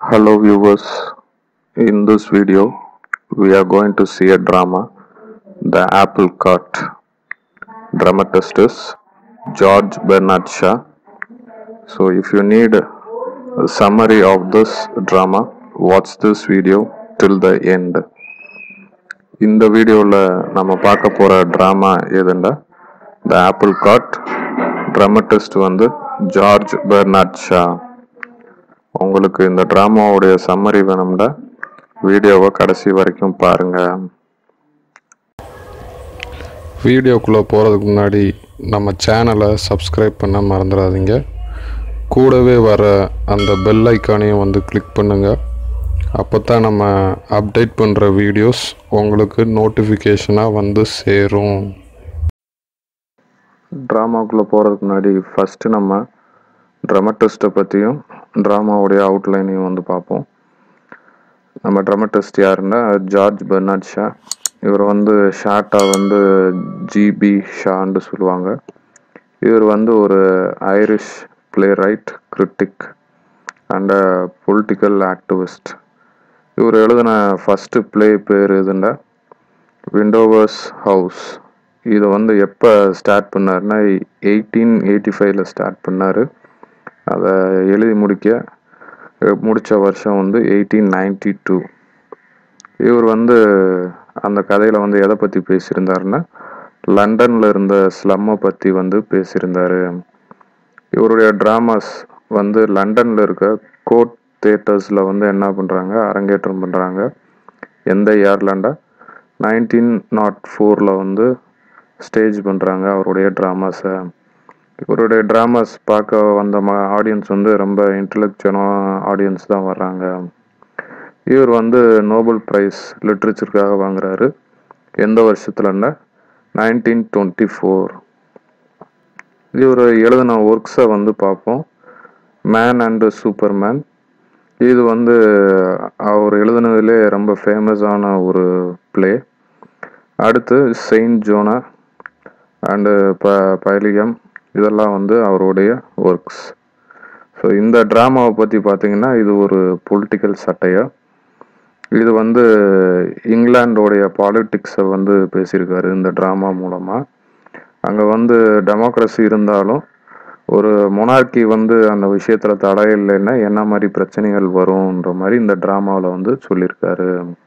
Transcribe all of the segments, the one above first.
Hello viewers, in this video we are going to see a drama, The Apple Cart. Dramatist is George Bernard Shaw. So if you need a summary of this drama, watch this video till the end. இந்த வீடியோவில் நம்ம பார்க்க போகிற drama எதுண்டா the apple cart. Dramatist வந்து George Bernard Shaw. உங்களுக்கு இந்த ட்ராமாவுடைய summary வேணும்னா வீடியோவை கடைசி வரைக்கும் பாருங்கள். வீடியோக்குள்ளே போகிறதுக்கு முன்னாடி நம்ம சேனலை சப்ஸ்கிரைப் பண்ண மறந்துடாதீங்க. கூடவே வர அந்த பெல் ஐக்கானையும் வந்து கிளிக் பண்ணுங்கள். அப்போ தான் நம்ம அப்டேட் பண்ணுற வீடியோஸ் உங்களுக்கு நோட்டிஃபிகேஷனாக வந்து சேரும். ட்ராமாக்குள்ளே போகிறதுக்கு முன்னாடி ஃபஸ்ட்டு நம்ம ட்ராமட்டிஸ்ட்டை பற்றியும் ட்ராமாவுடைய அவுட்லைனையும் வந்து பார்ப்போம். நம்ம ட்ராமட்டிஸ்ட் யாருன்னா ஜார்ஜ் பெர்னார்ட் ஷா. இவர் வந்து ஷார்ட்டாக வந்து ஜிபி ஷான்னு சொல்லுவாங்க. இவர் வந்து ஒரு Irish playwright, critic and political activist. இவர் எழுதின ஃபஸ்ட்டு பிளே பேர் எதுன்னா விண்டோவர்ஸ் ஹவுஸ். இதை வந்து எப்போ ஸ்டார்ட் பண்ணார்னா 1885 ஸ்டார்ட் பண்ணார். அதை எழுதி முடித்த வருஷம் வந்து 1892. இவர் வந்து அந்த கதையில் வந்து எதை பற்றி பேசியிருந்தாருன்னா லண்டனில் இருந்த ஸ்லம்மை பற்றி வந்து பேசியிருந்தார். இவருடைய ட்ராமாஸ் வந்து லண்டனில் இருக்க கோர்ட் தியேட்டர்ஸில் வந்து என்ன பண்ணுறாங்க, அரங்கேற்றம் பண்ணுறாங்க. எந்த இயர்லண்டா 1904 வந்து ஸ்டேஜ் பண்ணுறாங்க அவருடைய ட்ராமாஸை. இவருடைய ட்ராமாஸ் பார்க்க வந்த ஆடியன்ஸ் வந்து ரொம்ப இன்டெலெக்சுவலான ஆடியன்ஸ் தான் வர்றாங்க. இவர் வந்து நோபல் ப்ரைஸ் லிட்ரேச்சருக்காக வாங்குறாரு. எந்த வருஷத்துலன்னா 1924. இவர் எழுதின ஒர்க்ஸை வந்து பார்ப்போம். மேன் அண்டு சூப்பர்மேன், இது வந்து அவர் எழுதினதுலே ரொம்ப ஃபேமஸான ஒரு பிளே. அடுத்து செயின்ட் ஜோனா அண்டு பைலியம், இதெல்லாம் வந்து அவருடைய ஒர்க்ஸ். ஸோ இந்த ட்ராமாவை பற்றி பார்த்தீங்கன்னா இது ஒரு பொலிட்டிக்கல் சட்டையா. இது வந்து இங்கிலாண்டோடைய பாலிட்டிக்ஸை வந்து பேசியிருக்காரு இந்த ட்ராமா மூலமாக. அங்கே வந்து டெமோக்ரஸி இருந்தாலும் ஒரு மொனார்கி வந்து அந்த விஷயத்தில் தடை இல்லைன்னா என்ன மாதிரி பிரச்சனைகள் வரும்ன்ற மாதிரி இந்த ட்ராமாவில் வந்து சொல்லியிருக்காரு.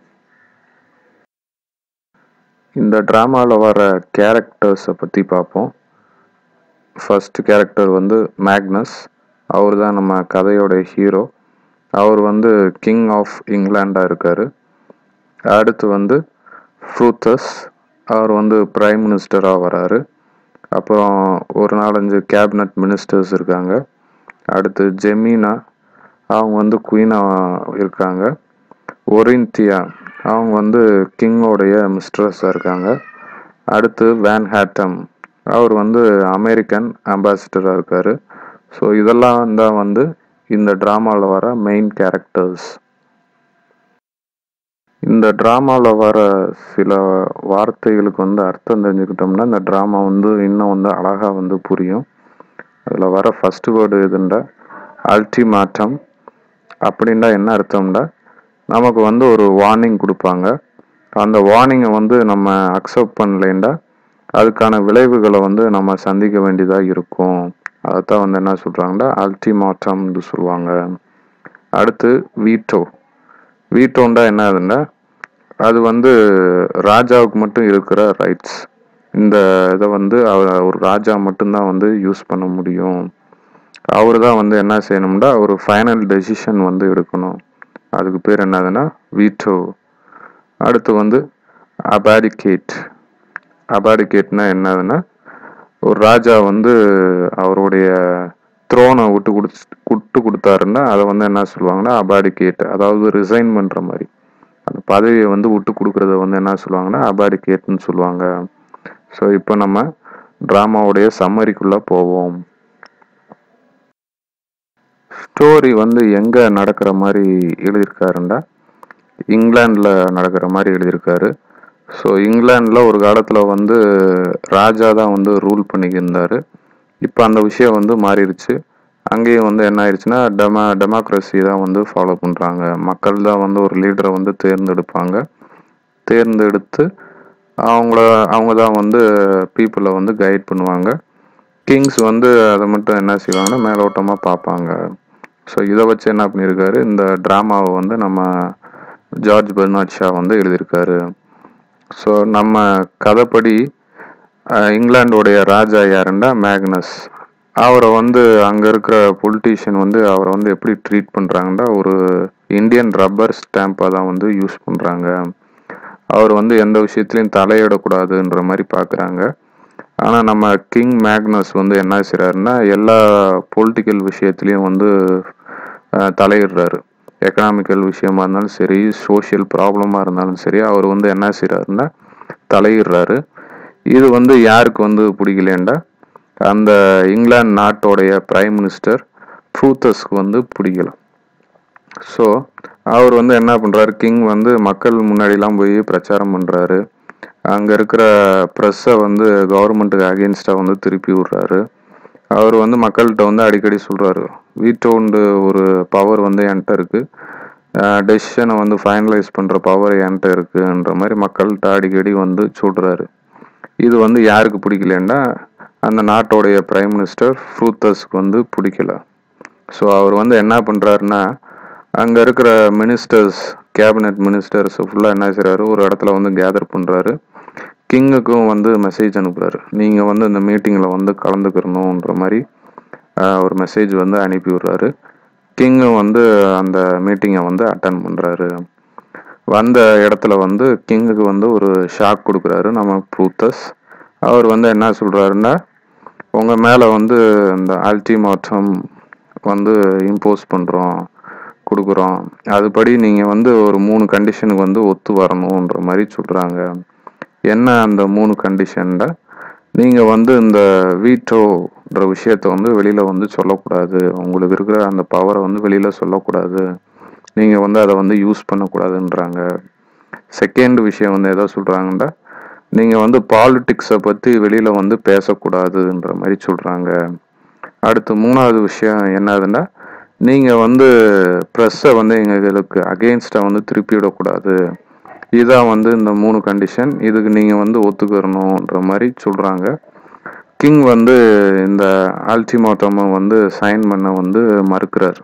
இந்த ட்ராமாவில் வர கேரக்டர்ஸை பற்றி பார்ப்போம். ஃபர்ஸ்ட் கேரக்டர் வந்து மேக்னஸ். அவர் தான் நம்ம கதையோடைய ஹீரோ. அவர் வந்து கிங் ஆஃப் இங்கிலாண்டாக இருக்கார். அடுத்து வந்து ஃப்ரூத்தஸ், அவர் வந்து பிரைம் மினிஸ்டராக வராரு. அப்புறம் ஒரு 4-5 கேபினட் மினிஸ்டர்ஸ் இருக்காங்க. அடுத்து ஜெமினா, அவங்க வந்து குயினாக இருக்காங்க. ஒரின்தியா, அவங்க வந்து கிங்கோடைய மிஸ்ட்ரஸாக இருக்காங்க. அடுத்து வேன் ஹேட்டம், அவர் வந்து அமெரிக்கன் அம்பாசிடராக இருக்கார். ஸோ இதெல்லாம் தான் வந்து இந்த ட்ராமாவில் வர மெயின் கேரக்டர்ஸ். இந்த ட்ராமாவில் வர சில வார்த்தைகளுக்கு வந்து அர்த்தம் தெரிஞ்சுக்கிட்டோம்னா இந்த ட்ராமா வந்து இன்னும் வந்து அழகாக வந்து புரியும். அதில் வர ஃபஸ்ட்டு வேர்டு எதுண்டா அல்டிமேட்டம். அப்படின்னா என்ன அர்த்தம்னா நமக்கு வந்து ஒரு வார்னிங் கொடுப்பாங்க. அந்த வார்னிங்கை வந்து நம்ம அக்செப்ட் பண்ணலேண்டா அதுக்கான விளைவுகளை வந்து நம்ம சந்திக்க வேண்டியதாக இருக்கும். அதைத்தான் வந்து என்ன சொல்கிறாங்கன்னா அல்டிமேட்டம்னு சொல்லுவாங்க. அடுத்து வீட்டோ. வீட்டோண்டா என்ன ஆகுதுன்னா அது வந்து ராஜாவுக்கு மட்டும் இருக்கிற ரைட்ஸ். இந்த இதை வந்து ஒரு ராஜா மட்டும்தான் வந்து யூஸ் பண்ண முடியும். அவர் தான் வந்து என்ன செய்யணும்னா ஒரு ஃபைனல் டெசிஷன் வந்து எடுக்கணும். அதுக்கு பேர் என்னதுன்னா வீட்டோ. அடுத்து வந்து அபாடிகேட். அபாடிகேட்னா என்னதுன்னா ஒரு ராஜா வந்து அவருடைய த்ரோனை விட்டு கொடுத்தாருன்னா அதை வந்து என்ன சொல்லுவாங்கன்னா அபாடிகேட், அதாவது ரிசைன் பண்ணுற மாதிரி. அந்த பதவியை வந்து விட்டு கொடுக்குறத வந்து என்ன சொல்லுவாங்கன்னா அபாடிகேட்னு சொல்லுவாங்க. ஸோ இப்போ நம்ம ட்ராமாவுடைய சம்மரிக்குள்ளே போவோம். ஸ்டோரி வந்து எங்கே நடக்கிற மாதிரி எழுதியிருக்காருண்டா இங்கிலாண்டில் நடக்கிற மாதிரி எழுதியிருக்காரு. ஸோ இங்கிலாண்டில் ஒரு காலத்தில் வந்து ராஜா தான் வந்து ரூல் பண்ணிக்கிருந்தார். இப்போ அந்த விஷயம் வந்து மாறிடுச்சு. அங்கேயும் வந்து என்ன ஆயிடுச்சுன்னா டெமோக்ரஸி தான் வந்து ஃபாலோ பண்ணுறாங்க. மக்கள் தான் வந்து ஒரு லீடரை வந்து தேர்ந்தெடுப்பாங்க. தேர்ந்தெடுத்து அவங்க தான் வந்து பீப்புளை வந்து கைட் பண்ணுவாங்க. கிங்ஸ் வந்து அதை மட்டும் என்ன செய்வாங்கன்னா மேலோட்டமாக பார்ப்பாங்க. ஸோ இதை வச்சு என்ன பண்ணியிருக்காரு, இந்த ட்ராமாவை வந்து நம்ம ஜார்ஜ் பெர்னார்ட் ஷா வந்து எழுதியிருக்காரு. ஸோ நம்ம கதைப்படி இங்கிலாண்டோடைய ராஜா யாருன்னா மேக்னஸ். அவரை வந்து அங்கே இருக்கிற பொலிட்டீஷியன் வந்து அவரை வந்து எப்படி ட்ரீட் பண்ணுறாங்கன்னா ஒரு இந்தியன் ரப்பர் ஸ்டாம்பாக தான் வந்து யூஸ் பண்ணுறாங்க. அவர் வந்து எந்த விஷயத்துலையும் தலையிடக்கூடாதுன்ற மாதிரி பார்க்குறாங்க. ஆனால் நம்ம கிங் மேக்னஸ் வந்து என்ன செய்கிறாருன்னா எல்லா பொலிட்டிக்கல் விஷயத்துலையும் வந்து தலையிடுறாரு. எக்கனாமிக்கல் விஷயமா இருந்தாலும் சரி, சோஷியல் ப்ராப்ளமாக இருந்தாலும் சரி, அவர் வந்து என்ன செய்கிறாருன்னா தலையிடுறாரு. இது வந்து யாருக்கு வந்து பிடிக்கலேண்டா அந்த இங்கிலாந்து நாட்டோடைய பிரைம் மினிஸ்டர் ட்ரூத்தஸ்க்கு வந்து பிடிக்கல. ஸோ அவர் வந்து என்ன பண்ணுறாரு, கிங் வந்து மக்கள் முன்னாடிலாம் போய் பிரச்சாரம் பண்ணுறாரு. அங்கே இருக்கிற ப்ரெஸ்ஸை வந்து கவர்மெண்ட்டுக்கு அகெயின்ஸ்டாக வந்து திருப்பி விடுறாரு. அவர் வந்து மக்கள்கிட்ட வந்து அடிக்கடி சொல்கிறாரு, வீட்டோண்டு ஒரு பவர் வந்து என்கிட்ட இருக்குது, டெசிஷனை வந்து ஃபைனலைஸ் பண்ணுற பவர் என்கிட்ட இருக்குன்ற மாதிரி மக்கள்கிட்ட அடிக்கடி வந்து சொல்கிறாரு. இது வந்து யாருக்கு பிடிக்கலன்னா அந்த நாட்டோடைய பிரைம் மினிஸ்டர் ட்ரூத்தஸ்க்கு வந்து பிடிக்கல. ஸோ அவர் வந்து என்ன பண்ணுறாருன்னா அங்கே இருக்கிற மினிஸ்டர்ஸ், கேபினட் மினிஸ்டர்ஸ் ஃபுல்லாக என்ன செய்கிறாரு, ஒரு இடத்துல வந்து கேதர் பண்ணுறாரு. கிங்குக்கும் வந்து மெசேஜ் அனுப்புகிறாரு, நீங்கள் வந்து இந்த மீட்டிங்கில் வந்து கலந்துக்கிறணுன்ற மாதிரி ஒரு மெசேஜ் வந்து அனுப்பி விடுறாரு. கிங்கும் வந்து அந்த மீட்டிங்கை வந்து அட்டன் பண்ணுறாரு. வந்த இடத்துல வந்து கிங்குக்கு வந்து ஒரு ஷாக் கொடுக்குறாரு நம்ம ட்ரூத்தஸ். அவர் வந்து என்ன சொல்கிறாருன்னா, உங்கள் மேலே வந்து இந்த அல்டிமேட்டம் வந்து இம்போஸ் கொடுக்குறோம், அதுபடி நீங்கள் வந்து ஒரு 3 கண்டிஷனுக்கு வந்து ஒத்து வரணுன்ற மாதிரி சொல்கிறாங்க. என்ன அந்த 3 கண்டிஷன்ல, நீங்கள் வந்து இந்த வீட்டோன்ற விஷயத்த வந்து வெளியில் வந்து சொல்லக்கூடாது, உங்களுக்கு இருக்கிற அந்த பவரை வந்து வெளியில் சொல்லக்கூடாது, நீங்கள் வந்து அதை வந்து யூஸ் பண்ணக்கூடாதுன்றாங்க. செகண்ட் விஷயம் வந்து எதோ சொல்கிறாங்கன்னா, நீங்கள் வந்து பாலிட்டிக்ஸை பற்றி வெளியில் வந்து பேசக்கூடாதுன்ற மாதிரி சொல்கிறாங்க. அடுத்து 3வது விஷயம் என்னதுன்னா, நீங்கள் வந்து ப்ரெஸ்ஸை வந்து எங்களுக்கு அகெயின்ஸ்டாக வந்து திருப்பி விடக்கூடாது. இதான் வந்து இந்த 3 கண்டிஷன், இதுக்கு நீங்கள் வந்து ஒத்துக்கிறணுன்ற மாதிரி சொல்கிறாங்க. கிங் வந்து இந்த அல்டிமேட்டமை வந்து சைன் பண்ண வந்து மறுக்கிறார்.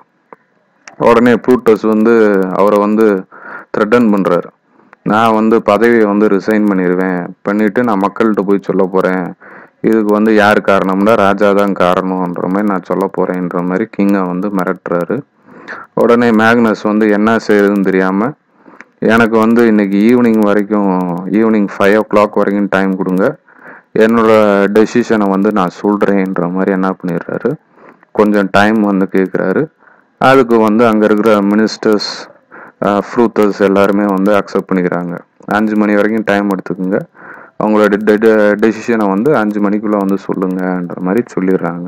உடனே ப்ளூட்டஸ் வந்து அவரை வந்து த்ரெட்டன் பண்ணுறாரு, நான் வந்து பதவியை வந்து ரிசைன் பண்ணிவிட்டு நான் மக்கள்கிட்ட போய் சொல்ல போகிறேன், இதுக்கு வந்து யார் காரணம்னா ராஜா தான் காரணம்ன்ற மாதிரி நான் சொல்ல போகிறேன்ற மாதிரி கிங்கை வந்து மிரட்டுறாரு. உடனே மேக்னஸ் வந்து என்ன செய்யுதுன்னு தெரியாமல், எனக்கு வந்து இன்னைக்கு ஈவினிங் 5 o'clock வரைக்கும் டைம் கொடுங்க, என்னோட டெசிஷனை வந்து நான் சொல்கிறேன்ற மாதிரி என்ன பண்ணிடுறாரு, கொஞ்சம் டைம் வந்து கேட்குறாரு. அதுக்கு வந்து அங்கே இருக்கிற மினிஸ்டர்ஸ், ட்ரூத்தர்ஸ் எல்லாருமே வந்து அக்செப்ட் பண்ணிக்கிறாங்க. 5 மணி வரைக்கும் டைம் எடுத்துக்கோங்க, அவங்களோட டெசிஷனை வந்து 5 மணிக்குள்ளே வந்து சொல்லுங்கன்ற மாதிரி சொல்லிடுறாங்க.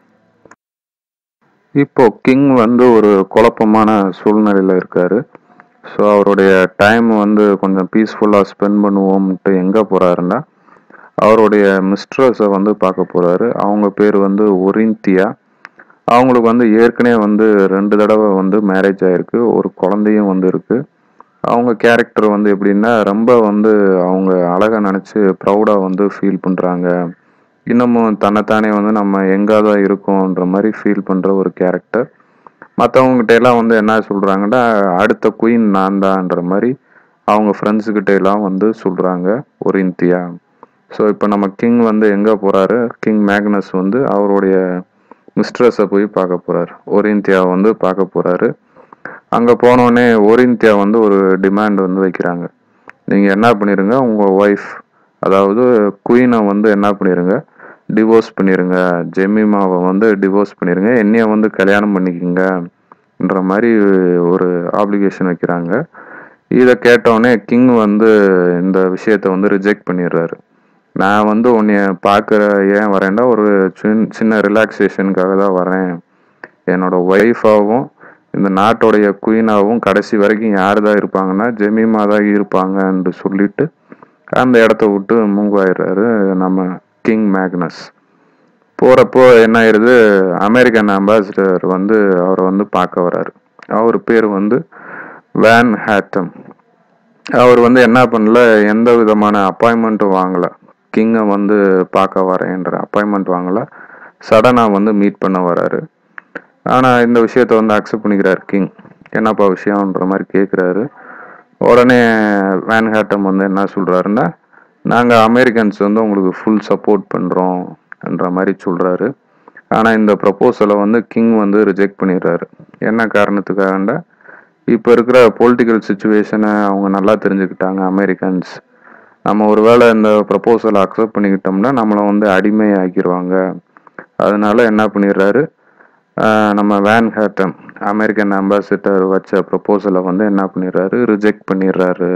இப்போ கிங் வந்து ஒரு குழப்பமான சூழ்நிலையில் இருக்காரு. ஸோ அவருடைய டைம் வந்து கொஞ்சம் பீஸ்ஃபுல்லாக ஸ்பெண்ட் பண்ணுவோம்ட்டு எங்கே போகிறாருன்னா அவருடைய மிஸ்ட்ரஸை வந்து பார்க்க போகிறாரு. அவங்க பேர் வந்து ஒரிந்தியா. அவங்களுக்கு வந்து ஏற்கனவே வந்து 2 தடவை வந்து மேரேஜ் ஆகிருக்கு, ஒரு குழந்தையும் வந்து இருக்குது. அவங்க கேரக்டர் வந்து எப்படின்னா ரொம்ப வந்து அவங்க அழகாக நினச்சி ப்ரௌடாக வந்து ஃபீல் பண்ணுறாங்க. இன்னமும் தன்னைத்தானே வந்து நம்ம எங்கே தான் இருக்கோன்ற மாதிரி ஃபீல் பண்ணுற ஒரு கேரக்டர். மற்றவங்ககிட்ட எல்லாம் வந்து என்ன சொல்கிறாங்கன்னா அடுத்த குயின் நான் தான்ன்ற மாதிரி அவங்க ஃப்ரெண்ட்ஸுக்கிட்ட எல்லாம் வந்து சொல்கிறாங்க ஒரிந்தியா. ஸோ இப்போ நம்ம கிங் வந்து எங்கே போகிறாரு, கிங் மேக்னஸ் வந்து அவருடைய மிஸ்ட்ரஸை போய் பார்க்க போகிறாரு, ஒரிந்தியாவை வந்து பார்க்க போகிறாரு. அங்கே போனோடனே ஒரிந்தியா வந்து ஒரு டிமாண்ட் வந்து வைக்கிறாங்க, நீங்கள் என்ன பண்ணிடுங்க, உங்கள் ஒய்ஃப் அதாவது குயினை வந்து என்ன பண்ணிடுங்க, டிவோர்ஸ் பண்ணிடுங்க, ஜெமிமாவை வந்து டிவோர்ஸ் பண்ணிடுங்க, என்னைய வந்து கல்யாணம் பண்ணிக்கிங்கன்ற மாதிரி ஒரு ஆப்ளிகேஷன் வைக்கிறாங்க. இதை கேட்டவுடனே கிங் வந்து இந்த விஷயத்தை வந்து ரிஜெக்ட் பண்ணிடுறாரு. நான் வந்து உன்னைய பார்க்குற ஏன் வரேன்டா ஒரு சின்ன ரிலாக்ஸேஷனுக்காக தான் வரேன், என்னோட ஒய்ஃபாகவும் இந்த நாட்டோடைய குயினாகவும் கடைசி வரைக்கும் யார் தான் இருப்பாங்கன்னா ஜெமிமா தான் இருப்பாங்கன்னு சொல்லிட்டு அந்த இடத்த விட்டு மூவ் ஆயிடுறாரு நம்ம கிங் மேக்னஸ். போகிறப்போ என்ன ஆயிடுது, அமெரிக்கன் அம்பாசிடர் வந்து அவரை வந்து பார்க்க வராரு. அவர் பேர் வந்து வேன் ஹேட்டம். அவர் வந்து என்ன பண்ணல, எந்த விதமான அப்பாயின்மெண்ட்டும் வாங்கலை. கிங்கை வந்து பார்க்க வரேன்ற அப்பாயின்மெண்ட் வாங்கலை. சடனாக வந்து மீட் பண்ண வராரு. ஆனால் இந்த விஷயத்த வந்து அக்செப்ட் பண்ணிக்கிறார் கிங். என்னப்பா விஷயம்ன்ற மாதிரி கேட்குறாரு. உடனே வேன் ஹேட்டம் வந்து என்ன சொல்கிறாருன்னா, நாங்கள் அமெரிக்கன்ஸ் வந்து உங்களுக்கு ஃபுல் சப்போர்ட் பண்ணுறோம்ன்ற மாதிரி சொல்கிறாரு. ஆனால் இந்த ப்ரப்போசலை வந்து கிங் வந்து ரிஜெக்ட் பண்ணிடுறாரு. என்ன காரணத்துக்காகண்டா, இப்போ இருக்கிற பொலிட்டிக்கல் சுச்சுவேஷனை அவங்க நல்லா தெரிஞ்சுக்கிட்டாங்க அமெரிக்கன்ஸ். நம்ம ஒருவேளை இந்த ப்ரப்போசலை அக்செப்ட் பண்ணிக்கிட்டோம்னா நம்மளை வந்து அடிமை ஆக்கிடுவாங்க. அதனால என்ன பண்ணிடுறாரு, நம்ம வேன் ஹேட்டம் அமெரிக்கன் அம்பாசிடர் வச்ச ப்ரப்போசலை வந்து என்ன பண்ணிடுறாரு, ரிஜெக்ட் பண்ணிடுறாரு.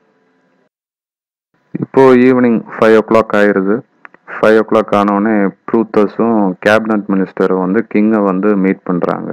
இப்போ ஈவினிங் 5 o'clock ஆயிடுது. 5 o'clock ஆனோடனே ப்ரூத்தஸும் கேபினட் மினிஸ்டரும் வந்து கிங்கை வந்து மீட் பண்ணுறாங்க.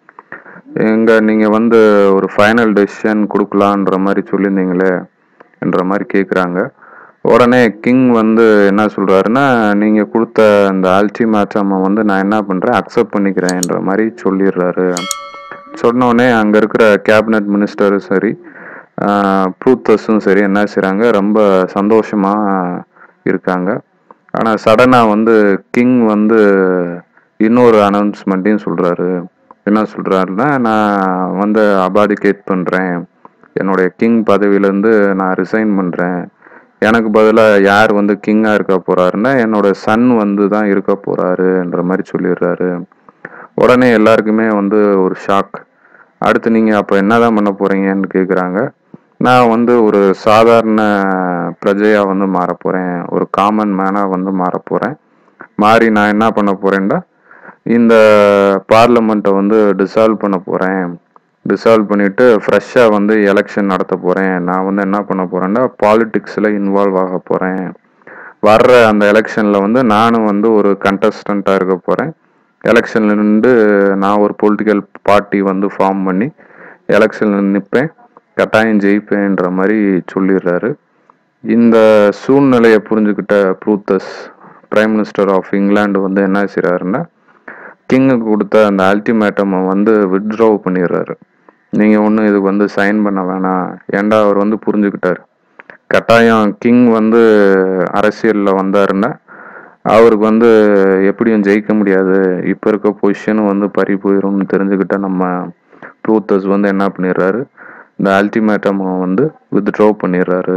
நீங்கள் வந்து ஒரு ஃபைனல் டெசிஷன் கொடுக்கலான்ற மாதிரி சொல்லியிருந்தீங்களே என்ற மாதிரி கேட்குறாங்க. உடனே கிங் வந்து என்ன சொல்கிறாருன்னா, நீங்கள் கொடுத்த அந்த அல்டிமேட்டமை வந்து நான் என்ன பண்ணுறேன், அக்செப்ட் பண்ணிக்கிறேன்ற மாதிரி சொல்லிடுறாரு. சொன்னோடனே அங்கே இருக்கிற கேபினட் மினிஸ்டரும் சரி, ப்ரூத்தஸும் சரி என்ன செய்கிறாங்க, ரொம்ப சந்தோஷமாக இருக்காங்க. ஆனால் சடனாக வந்து கிங் வந்து இன்னொரு அனௌன்ஸ்மெண்ட்டையும் சொல்கிறாரு. என்ன சொல்கிறாருன்னா, நான் வந்து அபாடிகேட் பண்ணுறேன், என்னுடைய கிங் பதவியிலேருந்து நான் ரிசைன் பண்ணுறேன். எனக்கு பதிலாக யார் வந்து கிங்காக இருக்க போகிறாருன்னா என்னோட சன் வந்து தான் இருக்க போகிறாருன்ற மாதிரி சொல்லிடுறாரு. உடனே எல்லாருக்குமே வந்து ஒரு ஷாக். அடுத்து நீங்கள் அப்போ என்ன தான் பண்ண போகிறீங்கன்னு கேட்குறாங்க. நான் வந்து ஒரு சாதாரண பிரஜையாக வந்து மாறப்போகிறேன், ஒரு காமன் மேனாக வந்து மாறப்போகிறேன். மாறி நான் என்ன பண்ண போகிறேன்டா, இந்த பார்லமெண்ட்டை வந்து டிசால்வ் பண்ண போகிறேன். டிசால்வ் பண்ணிவிட்டு ஃப்ரெஷ்ஷாக வந்து எலெக்ஷன் நடத்த போகிறேன். நான் வந்து என்ன பண்ண போகிறேன்னா பாலிட்டிக்ஸில் இன்வால்வ் ஆக போகிறேன். வர்ற அந்த எலெக்ஷனில் வந்து நானும் வந்து ஒரு கண்டஸ்டண்ட்டாக இருக்க போகிறேன். எலெக்ஷனில் நின்று நான் ஒரு பொலிட்டிக்கல் பார்ட்டி வந்து ஃபார்ம் பண்ணி எலெக்ஷனில் நிற்பேன், கட்டாயம் ஜெயிப்பேன்ற மாதிரி சொல்லிடுறாரு. இந்த சூழ்நிலையை புரிஞ்சுக்கிட்ட Proteus prime minister of England வந்து என்ன செய்கிறாருன்னா, கிங்குக்கு கொடுத்த அந்த அல்டிமேட்டமை வந்து வித்ட்ரா பண்ணிடுறாரு. நீங்கள் ஒன்றும் இதுக்கு வந்து சைன் பண்ண வேணாம். ஏண்டா அவர் வந்து புரிஞ்சுக்கிட்டார், கட்டாயம் கிங் வந்து அரசியலில் வந்தாருன்னா அவருக்கு வந்து எப்படியும் ஜெயிக்க முடியாது, இப்போ இருக்க பொசிஷனும் வந்து பறி போயிடும்னு தெரிஞ்சுக்கிட்ட நம்ம ப்ரூத்தஸ் வந்து என்ன பண்ணிடுறாரு, இந்த அல்டிமேட்டமை வந்து வித்ட்ரா பண்ணிடுறாரு.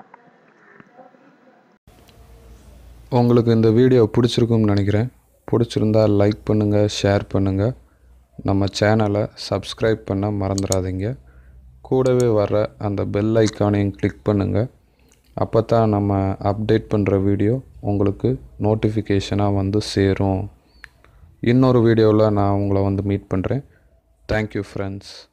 உங்களுக்கு இந்த வீடியோ பிடிச்சிருக்கும்னு நினைக்கிறேன். பிடிச்சிருந்தா லைக் பண்ணுங்கள், ஷேர் பண்ணுங்கள். நம்ம சேனலை சப்ஸ்கிரைப் பண்ண மறந்துடாதீங்க. கூடவே வர அந்த பெல் ஐக்கானையும் கிளிக் பண்ணுங்கள். அப்போ தான் நம்ம அப்டேட் பண்ணுற வீடியோ உங்களுக்கு நோட்டிஃபிகேஷனாக வந்து சேரும். இன்னொரு வீடியோவில் நான் உங்களை வந்து மீட் பண்ணுறேன். Thank you friends.